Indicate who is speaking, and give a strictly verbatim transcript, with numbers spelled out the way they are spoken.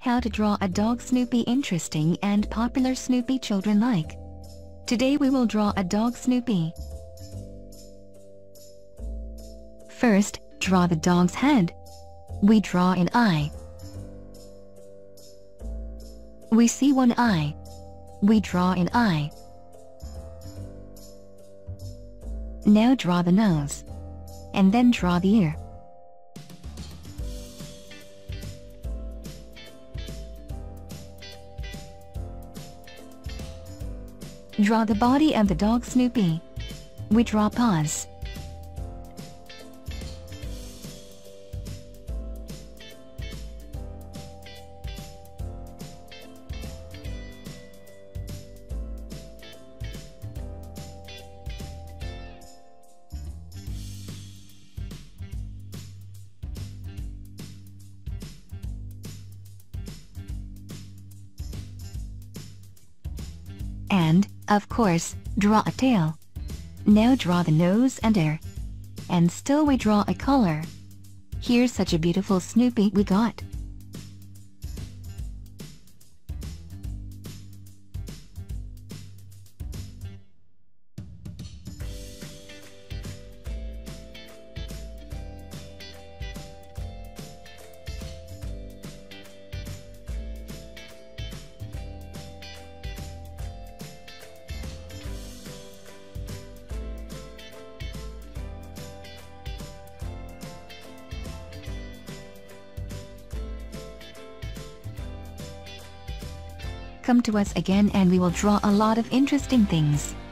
Speaker 1: How to draw a dog Snoopy interesting and popular Snoopy children like. Today we will draw a dog Snoopy. First, draw the dog's head. We draw an eye. We see one eye. We draw an eye. Now draw the nose. And then draw the ear. Draw the body of the dog Snoopy. We draw paws. And, of course, draw a tail. Now draw the nose and ear. And still we draw a collar. Here's such a beautiful Snoopy we got. Come to us again and we will draw a lot of interesting things.